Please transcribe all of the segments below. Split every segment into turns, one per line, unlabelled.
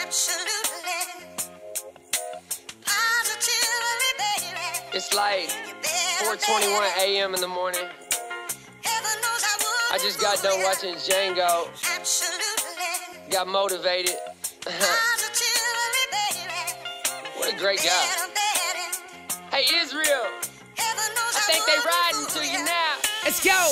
It's like 4:21 a.m. in the morning. I just got done watching Django. Got motivated. What a great guy. Hey Israel, I think they riding to you now. Let's go.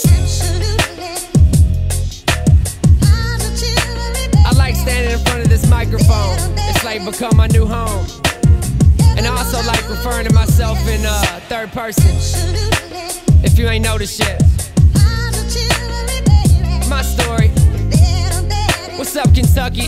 I like standing in front of this microphone. It's like become my new home. And I also like referring to myself in third person. If you ain't noticed yet. My story. What's up, Kentucky?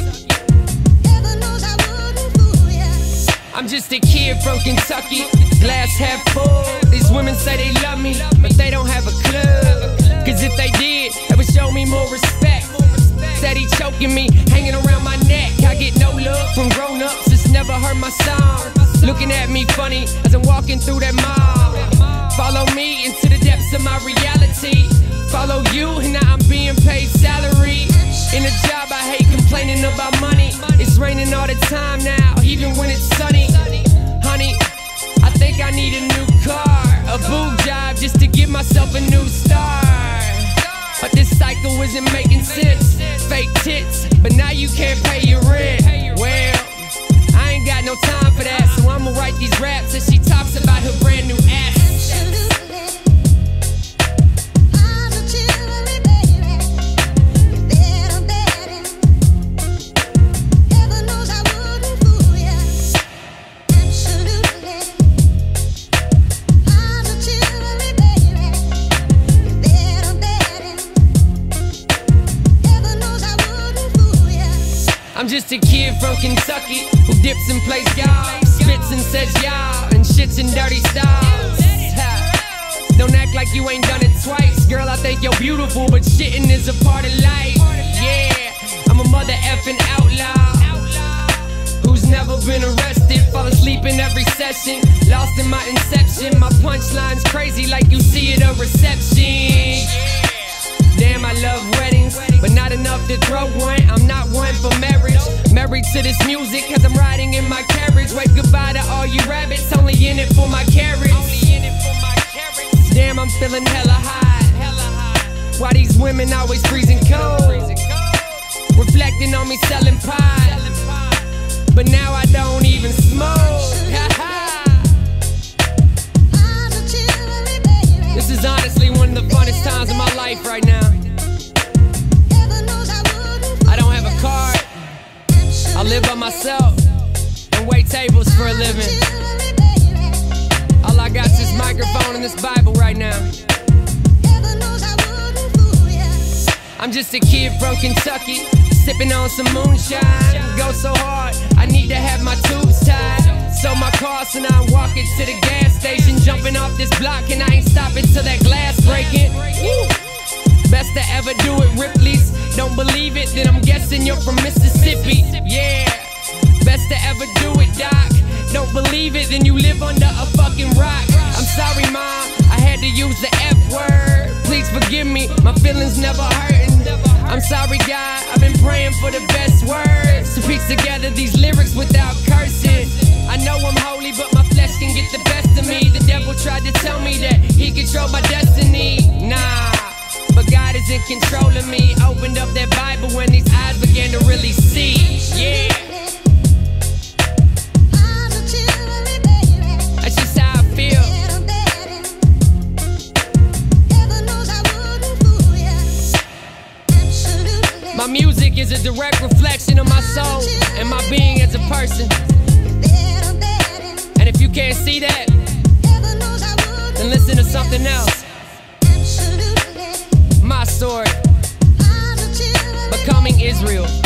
I'm just a kid from Kentucky, glass half full. These women say they love me, but they don't have a clue. Cause if they did, they would show me more respect. Steady choking me, hanging around my neck. I get no love from grown-ups, it's never heard my song. Looking at me funny as I'm walking through that mall. Follow me into the depths of my reality. Follow you, and now I'm being paid salary. In a job I hate, complaining about money. It's raining all the time now, even when it's sunny. Honey, I think I need a new car, a boob job just to give myself a new start. But this cycle isn't making sense. Fake tits, but now you can't pay your rent. Well, I ain't got no time for that, so I'ma write these raps as she talks about her brand new ass. I'm just a kid from Kentucky who dips and plays y'all, spits and says y'all, and shits in dirty styles. Don't act like you ain't done it twice. Girl, I think you're beautiful, but shitting is a part of life. Yeah, I'm a mother effing outlaw who's never been arrested. Fall asleep in every session, lost in my inception. My punchline's crazy like you see at a reception. Damn, I love weddings, but not enough to throw one. I'm not one for marriage. Married to this music, cause I'm riding in my carriage. Wave goodbye to all you rabbits, only in it for my carrots. Damn, I'm feeling hella high. Why these women always freezing cold? Reflecting on me selling pie, but now I don't even smoke. This is honestly one of the funnest times of my life right now. I don't have a car, I live by myself and wait tables for a living. All I got is this microphone and this Bible right now. I'm just a kid from Kentucky, sipping on some moonshine. Go so hard, I need to have my tubes tied. So my car, so now I'm walking to the gas station, jumping off this block, and I ain't stopping till that glass breaking. Woo. Best to ever do it, Ripley's. Don't believe it, then I'm guessing you're from Mississippi. Yeah, best to ever do it, Doc. Don't believe it, then you live under a fucking rock. I'm sorry, Mom, I had to use the F word. Please forgive me, my feelings never hurting. I'm sorry, God, I've been praying for the best words to piece together these lyrics without cursing. I know I'm holy, but my flesh can get the best of me. The devil tried to tell me that he controlled my destiny. Nah, but God is in control of me. Opened up that Bible when these eyes began to really see. Yeah, that's just how I feel. My music is a direct reflection of my soul and my being as a person. And if you can't see that, then listen to something else. My story, becoming Israel.